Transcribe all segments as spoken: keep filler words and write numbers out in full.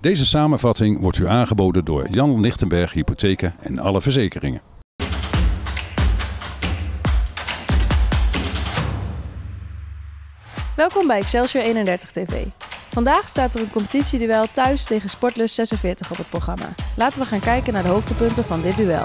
Deze samenvatting wordt u aangeboden door Jan Lichtenberg Hypotheken en alle verzekeringen. Welkom bij Excelsior eenendertig T V. Vandaag staat er een competitieduel thuis tegen Sportlust zesenveertig op het programma. Laten we gaan kijken naar de hoogtepunten van dit duel.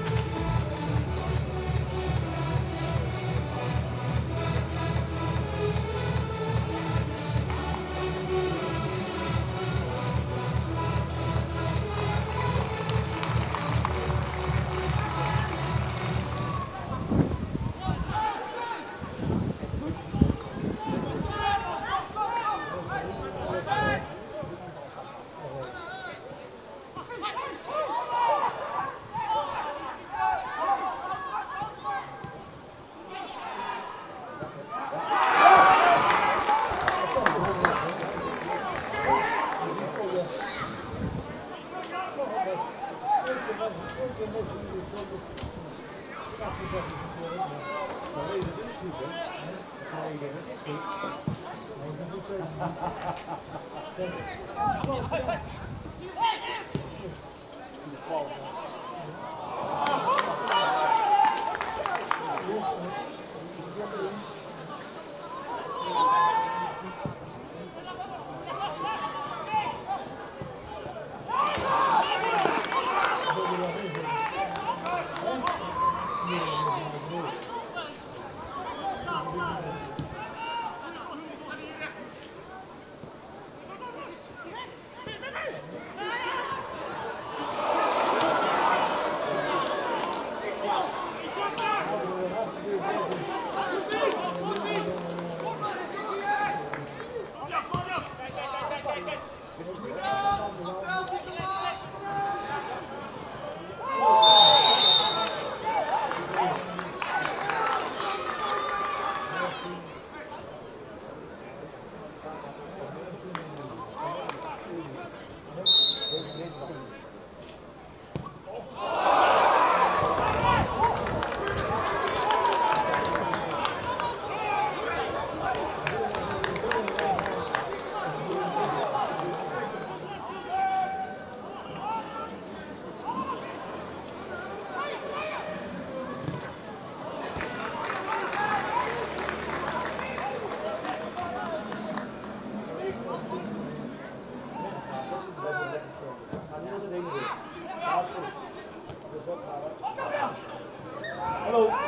Hallo.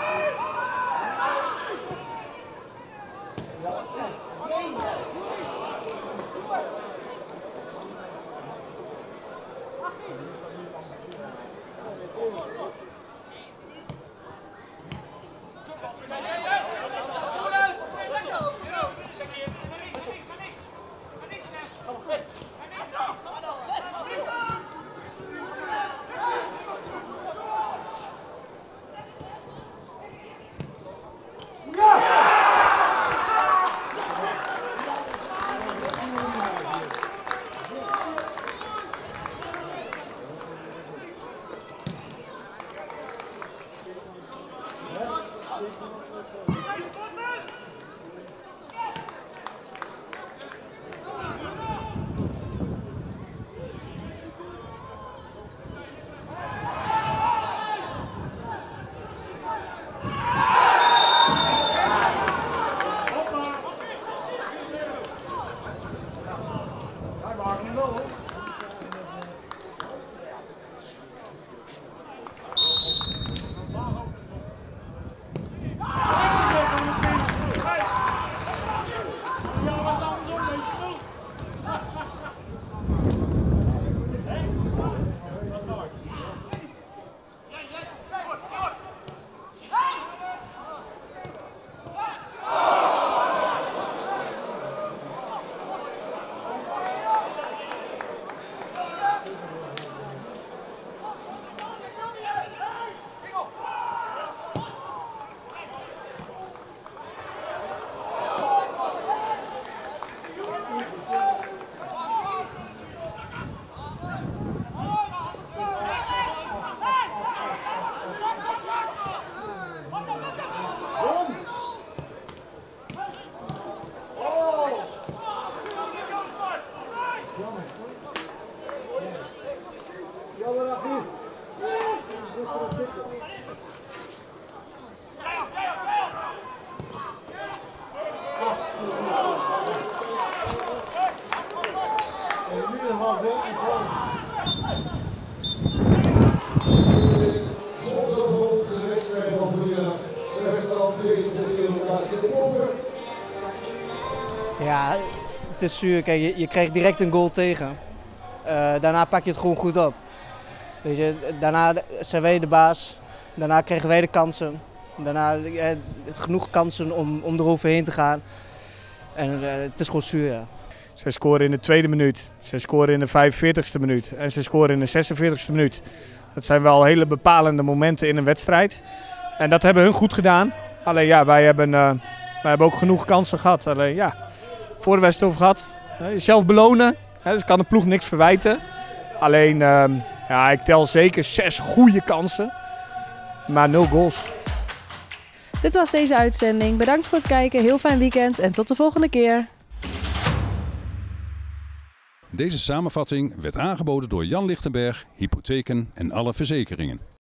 Ja, het is zuur. Kijk, je, je krijgt direct een goal tegen. Uh, daarna pak je het gewoon goed op. Weet je, daarna zijn wij de baas. Daarna krijgen wij de kansen. Daarna eh, genoeg kansen om, om eroverheen te gaan. En uh, het is gewoon zuur, ja. Ze scoren in de tweede minuut. Ze scoren in de vijfenveertigste minuut. En ze scoren in de zesenveertigste minuut. Dat zijn wel hele bepalende momenten in een wedstrijd. En dat hebben hun goed gedaan. Alleen ja, wij hebben, uh, wij hebben ook genoeg kansen gehad. Alleen ja, voor de wedstrijd over gehad. Uh, jezelf belonen. Uh, dus kan de ploeg niks verwijten. Alleen, uh, ja, ik tel zeker zes goede kansen. Maar nul goals. Dit was deze uitzending. Bedankt voor het kijken. Heel fijn weekend en tot de volgende keer. Deze samenvatting werd aangeboden door Jan Lichtenberg, Hypotheken en alle verzekeringen.